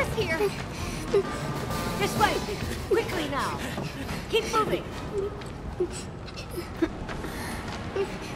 Aerith here! This way! Quickly now! Keep moving!